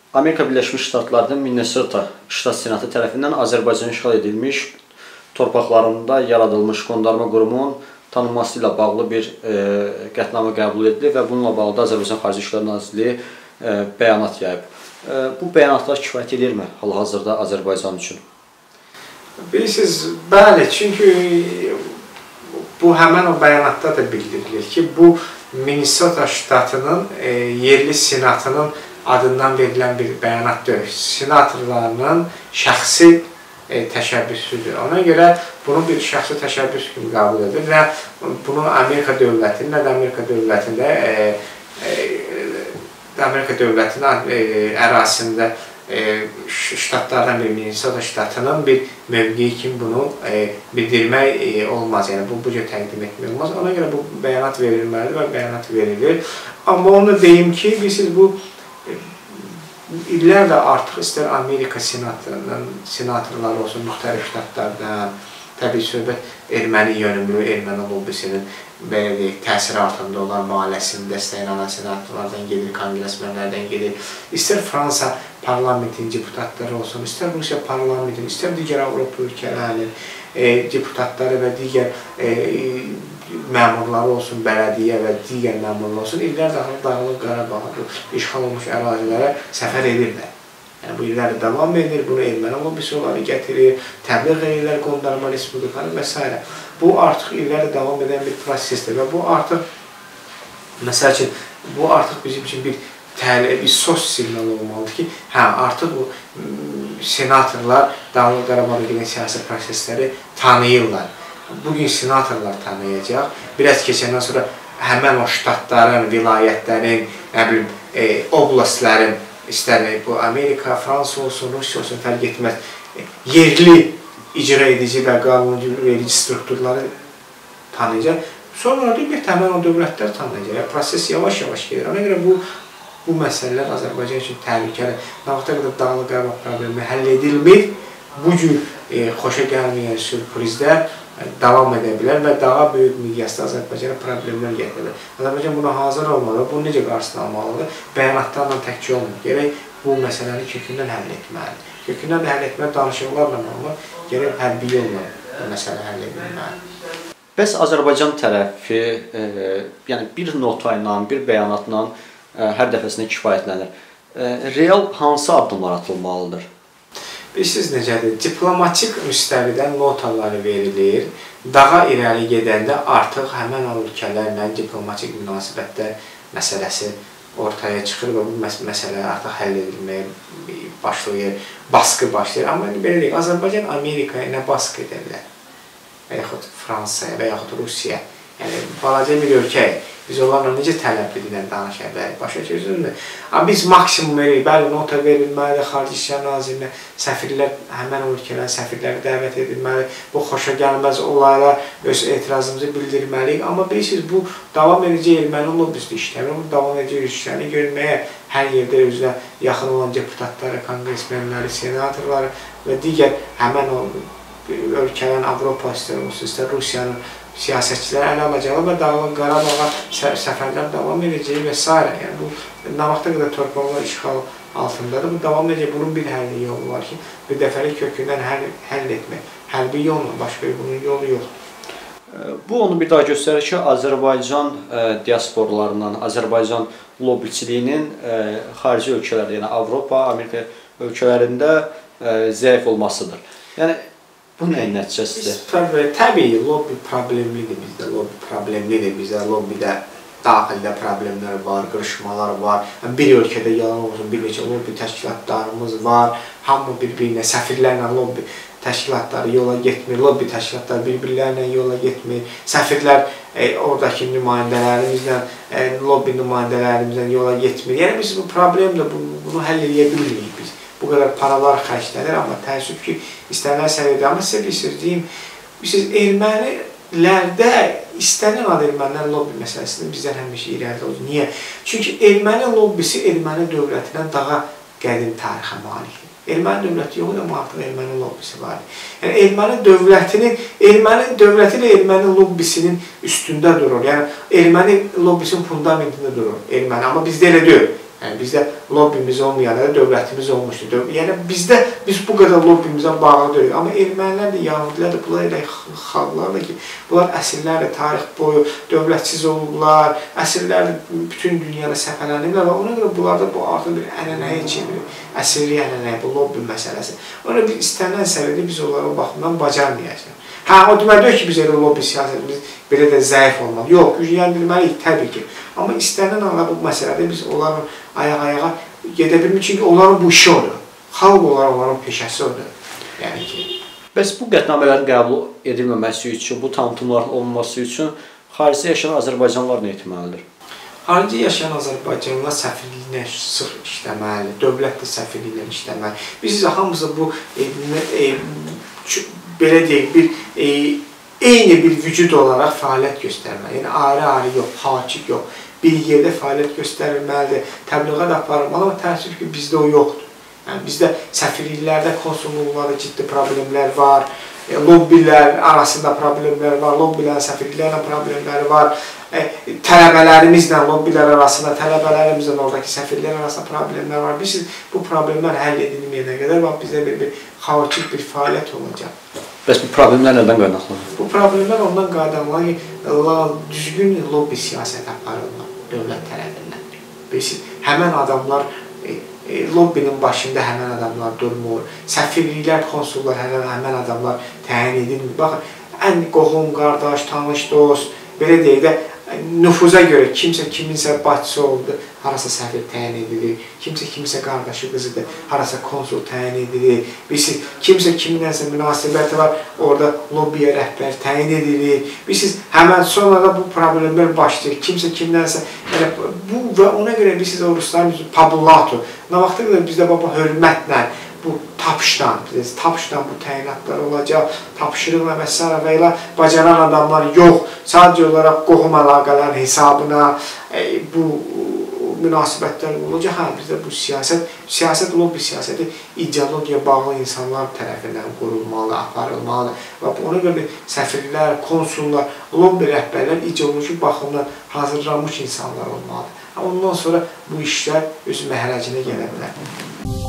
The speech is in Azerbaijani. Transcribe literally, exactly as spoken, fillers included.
Amerika Birləşmiş Ştatlarının Minnesota ştat senatı tərəfindən Azərbaycan işğal edilmiş torpaqlarında yaradılmış qondarma qurumun tanınması ilə bağlı bir e, qətnamə qəbul edildi və bununla bağlı da Azərbaycan Xarici İşlər Nazirliyi e, bəyanat yayıb. E, bu bəyanatlar kifayət edirmi hal-hazırda Azərbaycan üçün? Bilirsiniz, bəli, çünki bu həmən o bəyanatda da bildirilir ki, bu Minnesota ştatının e, yerli senatının adından verilən bir bəyanat deyil. Senatorlarının şəxsi e, təşəbbüsüdür. Ona görə bunu bir şəxsi təşəbbüs kimi qəbul edir və bunu Amerika dövlətinin, nə də Amerika dövlətində e, e, Amerika dövlətinin e, ərazisində e, ştatlardan bir Minnesota ştatının bir mövqeyi kimi bunu e, bildirmək e, olmaz. Yəni bu, bu cür təqdim etmək olmaz. Ona görə bu bəyanat verilməlidir və bəyanat verilir. Amma onu deyim ki, bilirsiniz, bu illərlə artıq istər Amerika senatının senatorları olsun, müxtəlif ştatlardan, təbii söhbət erməni yönümlü, erməni lobbisinin belə deyək, təsir altında olan müalicəsini dəstəyin alan senatorlardan gedir, konqresmenlərdən gedir. İstər Fransa parlamentinin deputatları olsun, istər Rusiya parlamentinin, istər digər Avropa ölkələrinin e, deputatları və digər e, məmurları olsun, bələdiyyə və digər məmurlar olsun, illər daxil Dağlıq Qarabağa, işğal olmuş ərazilərə səfər edirlər. Yəni, bu illər davam edir, bunu erməni lobbisi olaraq gətirir, təbliğ edirlər, qondarma respublikanı və s. Bu artıq illərlə davam edən bir prosesdir və bu artıq, məsəl üçün, bu artıq bizim üçün bir təhlil, bir sos siqnal olmalıdır ki, hə, artıq bu senatorlar Dağlıq Qarabağda gələn siyasi prosesləri tanıyırlar. Bugün senatorlar tanıyacaq. Biraz keçəndən sonra həmən o ştatların, vilayətlərin, nə bilim, e, oblastların, istər bu Amerika, Fransa olsun, Rusiya olsun, fərq etməz, e, yerli icra edici və qanuncu verici strukturları tanıyacaq. Sonra bir həmən o dövlətlər tanıyacaq. Proses yavaş-yavaş gedir. Ona görə bu, bu məsələlər Azərbaycan üçün təhlükəli. Nə vaxta qədər Dağlıq Qarabağ problemi həll edilmir, bu cür e, xoşa gəlməyən sürprizlər davam edə bilər və daha böyük miqyasda Azərbaycana problemlər gətirir. Azərbaycan buna hazır olmalı, bunu necə qarşısını almalıdır? Bəyanatlarla təkcə olmur. Gərək bu məsələni kökündən həll etməlidir. Kökündən də həll etməli, danışıqlarla olmalı, gərək hərbi yolla bu məsələ həll edilməlidir. Bəs Azərbaycan tərəfi e, yəni bir nota ilə, bir bəyanatla e, hər dəfəsində kifayətlənir. E, real hansı addımlar atılmalıdır? Bilirsiniz necədir? Diplomatik müstəvidən notaları verilir. Daha irəli gedəndə artıq həmən o ölkələrlə diplomatik münasibətlər məsələsi ortaya çıxır və bu məs məsələ artıq həll edilməyə başlayır, baskı başlayır. Amma belə deyək, Azərbaycan Amerikaya nə baskı edə bilər? Və yaxud Fransaya və yaxud Rusiyaya. Yəni, balaca bir ölkəyik. Biz onlarla necə tələb edilən danışa bilərik, başa çözülmü? Amma biz maksimum veririk, bəli, nota verilməlidir, Xarici İşlər Nazirinə, səfirlər, həmən ölkələr səfirləri dəvət edilməli, bu xoşa gəlməz olaylar, öz etirazımızı bildirməliyik. Amma bilirsiniz, bu davam edəcək erməni lobbisi işləmir, bu davam edəcək işlərini görməyə hər yerdə özünə yaxın olan deputatları, konqresmenləri, senatorları və digər həmən o ölkələrin Avropa istər olsun, istər Rusiyanın siyasətçiləri ələ alacaqlar və Dağlıq Qarabağa səfərlər davam edəcək və s. Yəni, bu, nə vaxta qədər torpaqlar işğal altındadır, bu davam edəcək. Bunun bir həlli yolu var ki, bir dəfəlik kökündən həll, həll etmək. Hərbi yolla, başqa bunun yolu yoxdur. Bu onu bir daha göstərir ki, Azərbaycan e, diasporlarından, Azərbaycan lobbiçiliyinin e, xarici ölkələrdə, yəni Avropa, Amerika ölkələrində e, zəif olmasıdır. Yəni, bu nəyin nəticəsidir? Təbii, lobbi problemlidir bizdə, lobbi problemlidir bizdə, lobbidə daxildə problemlər var, qırışmalar var. Bir ölkədə yalan olsun, bir neçə lobbi təşkilatlarımız var, hamı bir-birinə, səfirlərlə lobbi təşkilatları yola getmir, lobbi təşkilatları bir-birlərlə yola getmir, səfirlər e, oradakı nümayəndələrimizlə, e, lobbi nümayəndələrimizlə yola getmir. Yəni biz bu problemlə bunu, bunu həll edə bilmirik biz. Bu qədər paralar xərclənir, amma təəssüf ki, istənilən səviyyədə. Amma sizə bir söz deyim, siz ermənilərdə istənilən adı ermənilər lobbi məsələsində bizdən həmişə irəlidə olur. Niyə? Çünki erməni lobbisi erməni dövlətindən daha qədim tarixə malikdir. Erməni dövləti yox, amma artıq erməni lobbisi var. Yəni, erməni dövlətinin, erməni dövləti ilə erməni lobbisinin üstündə durur. Yəni, erməni lobbisinin fundamentində durur erməni. Amma bizdə elə deyil. Yəni bizdə lobbimiz olmayanda da dövlətimiz olmuşdu. Yəni bizdə biz bu qədər lobbimizə bağlı deyilik. Amma ermənilər də, yahudilər də, bunlar elə xalqlardır ki, bunlar əsrlərlə tarix boyu dövlətsiz olublar, əsrlərlə bütün dünyada səfərləniblər və ona görə bunlarda bu artıq bir ənənəyə çevirir. Əsrli ənənəyə, bu lobbi məsələsi. Ona bir istənilən səviyyədə biz onları o baxımdan bacarmayacağıq. Hə, o demək deyil ki, biz elə lobbi siyasətimiz belə də zəif olmalı. Yox, gücləndirməliyik təbii ki. Amma istənilən anda bu məsələdə biz onların ayaq-ayağa gedə bilmirik. Çünki onların bu işi odur. Xalq olaraq onların peşəsi odur. Yəni ki... Bəs bu qətnamələrin qəbul edilməməsi üçün, bu tanıtımların olunması üçün xaricdə yaşayan Azərbaycanlılar nə etməlidir? Xaricdə yaşayan Azərbaycanlılar səfirliyinə sıx işləməli, dövlət də səfirliyinə işləməli. Biz hamımızda bu e, e, belə deyək, bir e, eyni bir vücud olaraq fəaliyyət göstərməli. Yəni ayrı-ayrı yox, hakik yox. Bir yerdə fəaliyyət göstərilməlidir, təbliğat aparılmalı, amma təəssüf ki, bizdə o yoxdur. Yəni bizdə səfirliklərdə, konsulluqlarda ciddi problemlər var, e, lobbilər arasında problemlər var, lobbilərin səfirliklərlə problemləri var, e, tələbələrimizlə lobbilər arasında, tələbələrimizlə oradakı səfirliklər arasında problemlər var. Biz bu problemlər həll edilməyənə qədər bizdə bir, bir xaotik bir fəaliyyət olacaq. Bəs bu problemlər nədən qaynaqlanır? Bu problemlər ondan qaynaqlanır ki, düzgün lobbi siyasət aparılmır dövlət tərəfindən. Bilirsiniz, həmən adamlar, e, e, lobbinin başında həmən adamlar durmur, səfirliklər, konsullar, həmən adamlar təyin edilmir. Baxın, ən qohum, qardaş, tanış, dost, belə deyək də, nüfuza görə kimsə kiminsə bacısı oldu, harasa səfir təyin edilir, kimsə kimsə qardaşı qızıdır, harasa konsul təyin edilir, bilirsiniz, kimsə kiminləsə münasibəti var, orada lobbiyə rəhbər təyin edilir, bilirsiniz, həmən sonra da bu problemlər başlayır, kimsə kimlənsə, yəni, bu və ona görə bilirsiniz, o rusların pabulatur, nə vaxta qədər bizdə baba hörmətlə, bu tapışdan, tapışdan bu təyinatlar olacaq, tapışırıqla və s. və ilə bacaran adamlar yox, sadəcə olaraq qohum əlaqələrin hesabına e, bu münasibətlər olacaq. Hə, bizdə bu siyasət, siyasət, lobbi siyasəti ideologiya bağlı insanlar tərəfindən qurulmalı, aparılmalı və ona görə səfirlər, konsullar, lobbi rəhbərlər ideoloji baxımdan hazırlanmış insanlar olmalıdır. Ondan sonra bu işlər öz məhərəcinə gələ bilər.